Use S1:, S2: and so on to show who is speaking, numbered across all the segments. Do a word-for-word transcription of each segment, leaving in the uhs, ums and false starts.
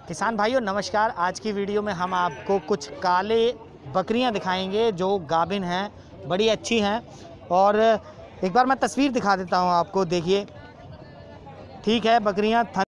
S1: किसान भाइयों नमस्कार। आज की वीडियो में हम आपको कुछ काले बकरियां दिखाएंगे जो गाभिन हैं, बड़ी अच्छी हैं। और एक बार मैं तस्वीर दिखा देता हूं आपको, देखिए। ठीक है, बकरियां थन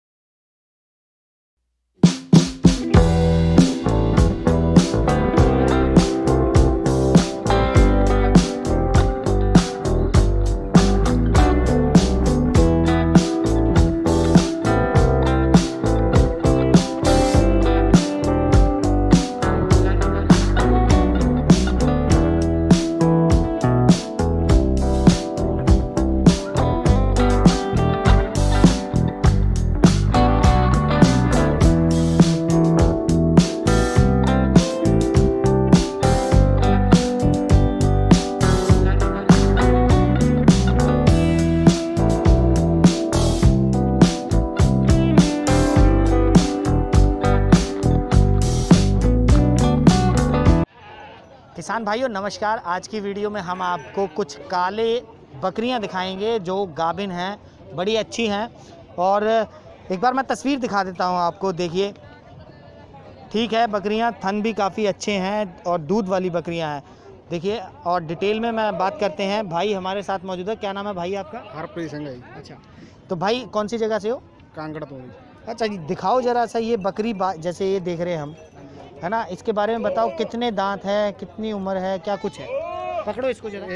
S1: किसान भाइयों नमस्कार। आज की वीडियो में हम आपको कुछ काले बकरियां दिखाएंगे जो गाभिन हैं, बड़ी अच्छी हैं। और एक बार मैं तस्वीर दिखा देता हूं आपको, देखिए। ठीक है, बकरियां थन भी काफ़ी अच्छे हैं और दूध वाली बकरियां हैं, देखिए। और डिटेल में मैं बात करते हैं, भाई हमारे साथ मौजूद है। क्या नाम है भाई आपका?
S2: हरप्रीत सिंह।
S1: अच्छा, तो भाई कौन सी जगह से हो?
S2: कांगड़ तो।
S1: अच्छा जी, दिखाओ ज़रा सा ये बकरी, जैसे ये देख रहे हैं हम, है ना, इसके बारे में बताओ। कितने दांत है, कितनी उम्र है, क्या कुछ है? पकड़ो इसको जरा।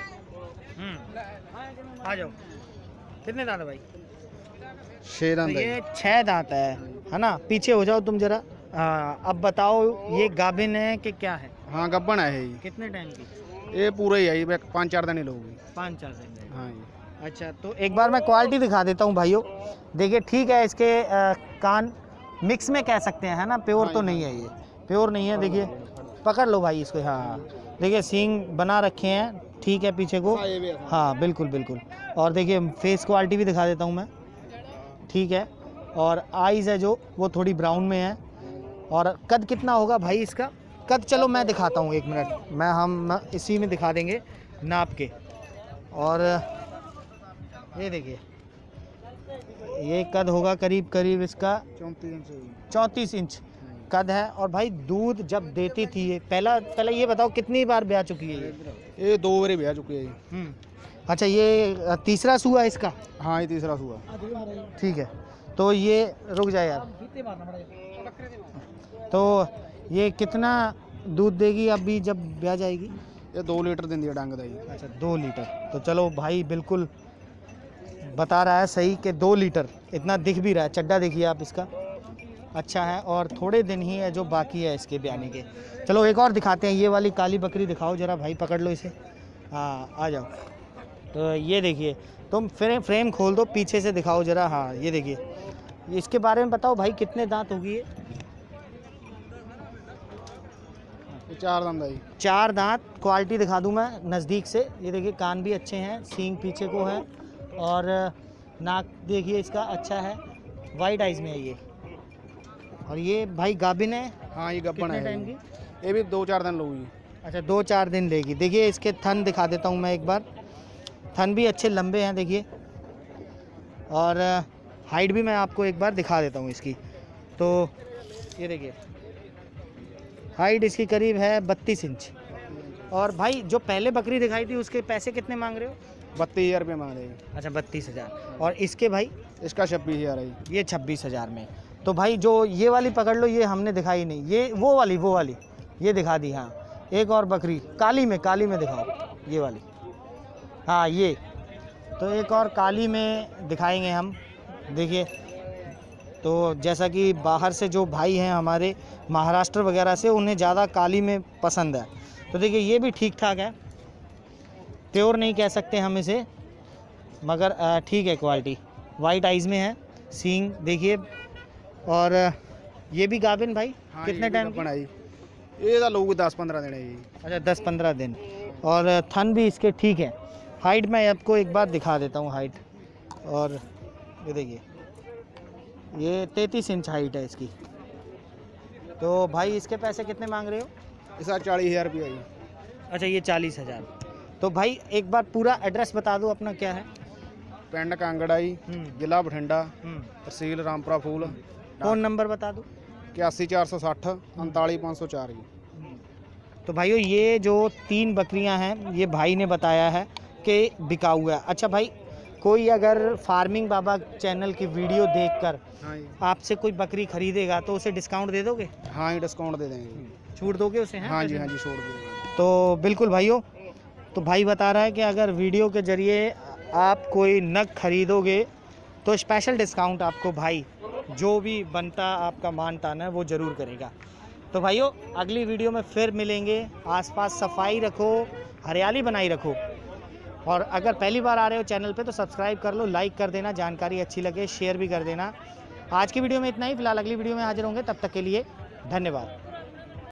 S1: हम्म आ जाओ। कितने दांत है भाई?
S2: छह दांत।
S1: तो ये छह दांत है है ना। पीछे हो जाओ तुम जरा। हाँ, अब बताओ ये गाभिन है कि क्या है?
S2: हाँ, गब्बन है ये।
S1: कितने टाइम की?
S2: ये पूरे ही है, ये पाँच चार दिन ही लोगी।
S1: पाँच चार दिन।
S2: हाँ जी।
S1: अच्छा, तो एक बार मैं क्वालिटी दिखा देता हूँ भाइयों, देखिए। ठीक है, इसके आ, कान मिक्स में कह सकते हैं, है ना। प्योर
S2: हाँ
S1: तो नहीं है, ये प्योर नहीं है, देखिए। पकड़ लो भाई इसको। हाँ, देखिए सींग बना रखे हैं, ठीक है, पीछे को। हाँ बिल्कुल बिल्कुल। और देखिए फेस क्वालिटी भी दिखा देता हूँ मैं, ठीक है। और आइज़ है जो, वो थोड़ी ब्राउन में है। और कद कितना होगा भाई इसका? कद चलो मैं दिखाता हूँ, एक मिनट मैं हम इसी में दिखा देंगे नाप के। और ये देखिए, ये कद होगा करीब करीब इसका
S2: चौंतीस इंच
S1: चौंतीस इंच कद है। और भाई दूध जब देती थी ये, पहला पहले ये बताओ कितनी बार ब्याह चुकी है ये?
S2: ये दो बार ब्याह चुकी है।
S1: हम्म अच्छा, ये तीसरा सूआ इसका?
S2: हाँ, ये तीसरा सुआ।
S1: ठीक है, तो ये रुक जाए यार। तो ये कितना दूध देगी अभी जब ब्याह जाएगी?
S2: ये दो लीटर दिन दिया डांग दाई।
S1: अच्छा, दो लीटर। तो चलो भाई बिल्कुल बता रहा है सही कि दो लीटर, इतना दिख भी रहा है। चड्डा देखिए आप इसका, अच्छा है। और थोड़े दिन ही है जो बाकी है इसके ब्याने के। चलो एक और दिखाते हैं, ये वाली काली बकरी दिखाओ जरा भाई, पकड़ लो इसे। हाँ आ जाओ। तो ये देखिए, तुम फ्रेम फ्रेम खोल दो, पीछे से दिखाओ जरा। हाँ ये देखिए, इसके बारे में बताओ भाई, कितने दांत होगी ये?
S2: चार दांत आई।
S1: चार दांत। क्वालिटी दिखा दूं मैं नज़दीक से, ये देखिए कान भी अच्छे हैं, सींग पीछे को है। और नाक देखिए इसका अच्छा है, वाइट आइज़ में है ये। और ये भाई गाभिन है?
S2: हाँ, ये गब्बन है।
S1: टाइम की?
S2: ये भी दो चार दिन लोगी।
S1: अच्छा, दो चार दिन लेगी। देखिए इसके थन दिखा देता हूँ मैं एक बार, थन भी अच्छे लंबे हैं, देखिए। और हाइट भी मैं आपको एक बार दिखा देता हूँ इसकी। तो ये देखिए, हाइट इसकी करीब है बत्तीस इंच। और भाई जो पहले बकरी दिखाई थी उसके पैसे कितने मांग रहे हो?
S2: बत्तीस हज़ार रुपये मांग रही।
S1: अच्छा, बत्तीस हज़ार। और इसके भाई?
S2: इसका छब्बीस हज़ार है।
S1: ये छब्बीस हज़ार में। तो भाई जो ये वाली पकड़ लो, ये हमने दिखाई नहीं, ये वो वाली वो वाली ये दिखा दी। हाँ, एक और बकरी काली में, काली में दिखाओ, ये वाली। हाँ ये, तो एक और काली में दिखाएंगे हम, देखिए। तो जैसा कि बाहर से जो भाई हैं हमारे महाराष्ट्र वगैरह से, उन्हें ज़्यादा काली में पसंद है। तो देखिए ये भी ठीक ठाक है, प्योर नहीं कह सकते हम इसे, मगर ठीक है क्वालिटी। वाइट आइज़ में है, सींग देखिए। और ये भी गाभिन भाई?
S2: हाँ,
S1: कितने टाइम की?
S2: आई? ये लोग दस पंद्रह दिन है ये।
S1: अच्छा, दस पंद्रह दिन। और थन भी इसके ठीक है। हाइट मैं आपको एक बार दिखा देता हूँ, हाइट। और ये देखिए, ये तैंतीस इंच हाइट है इसकी। तो भाई इसके पैसे कितने मांग रहे हो?
S2: इसका चालीस हज़ार रुपये आई।
S1: अच्छा, ये चालीस हज़ार। तो भाई एक बार पूरा एड्रेस बता दो अपना, क्या है?
S2: पिंड कांगड़ आई, जिला बठिंडा,
S1: हम्म
S2: तहसील रामपुरा फूल,
S1: फ़ोन नंबर बता दो।
S2: इक्यासी चार सौ साठ उनतालीस पाँच सौ चार जी।
S1: तो भाइयों ये जो तीन बकरियां हैं ये भाई ने बताया है कि बिकाऊ है। अच्छा भाई, कोई अगर फार्मिंग बाबा चैनल की वीडियो देखकर
S2: हाँ जी।
S1: आपसे कोई बकरी खरीदेगा तो उसे डिस्काउंट दे दोगे?
S2: हाँ जी, डिस्काउंट दे देंगे जी।
S1: छूट दोगे उसे? हैं
S2: हाँ जी, हाँ जी, छोड़ देंगे।
S1: तो बिल्कुल भाइयों, तो भाई बता रहा है कि अगर वीडियो के ज़रिए आप कोई नग खरीदोगे तो स्पेशल डिस्काउंट आपको भाई जो भी बनता आपका मान तान है वो ज़रूर करेगा। तो भाइयों अगली वीडियो में फिर मिलेंगे। आसपास सफाई रखो, हरियाली बनाई रखो, और अगर पहली बार आ रहे हो चैनल पे तो सब्सक्राइब कर लो, लाइक कर देना, जानकारी अच्छी लगे शेयर भी कर देना। आज की वीडियो में इतना ही। फिलहाल अगली वीडियो में हाजिर होंगे, तब तक के लिए धन्यवाद।